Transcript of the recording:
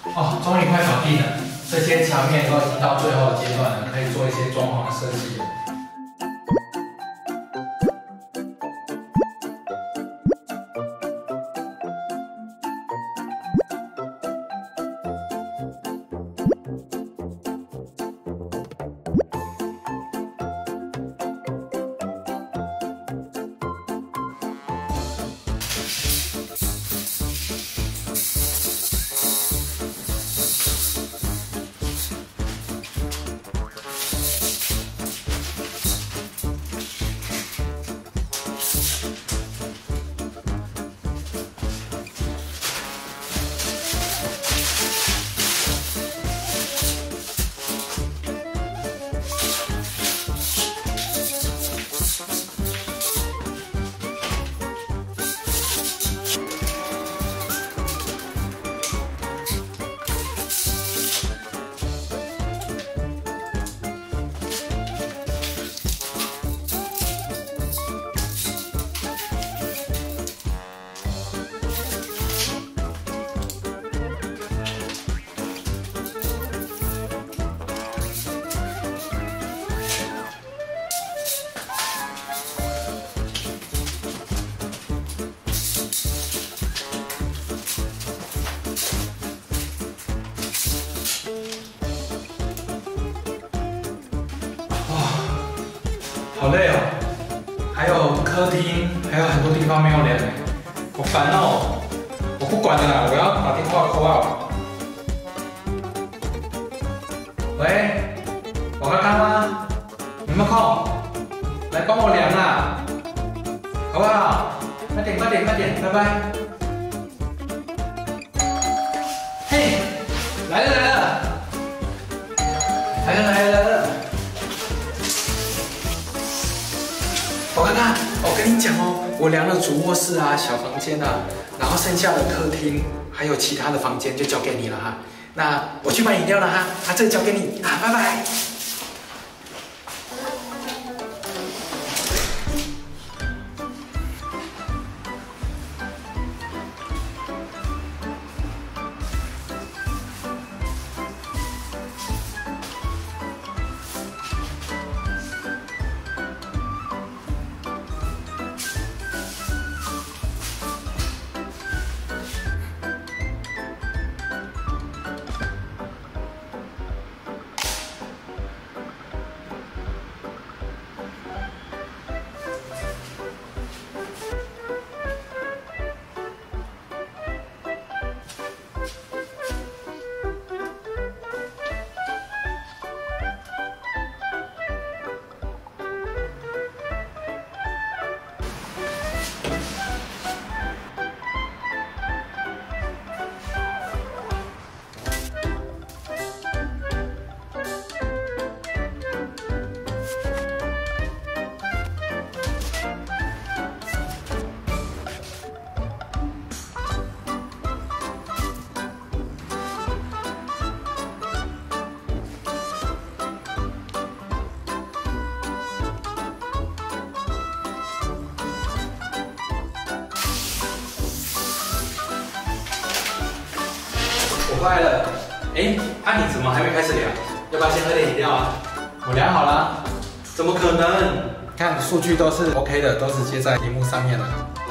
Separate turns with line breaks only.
哦，终于快搞定了，这些墙面都已经到最后的阶段了，可以做一些装潢的设计了。好累哦，还有客厅，还有很多地方没有量，好烦哦！我不管了啦，我要把电话扣out。喂，我刚刚吗？有没有空？来帮我量啦，好不好？快点，快点，快点，拜拜。嘿，来了来了，来了来了来了。我看看，我跟你讲哦，我量了主卧室啊、小房间啊，然后剩下的客厅还有其他的房间就交给你了哈。那我去买饮料了哈，这个交给你啊，拜拜。快了，哎，你怎么还没开始量？要不要先喝点饮料啊？我量好了，怎么可能？看数据都是 OK 的，都直接在屏幕上面了。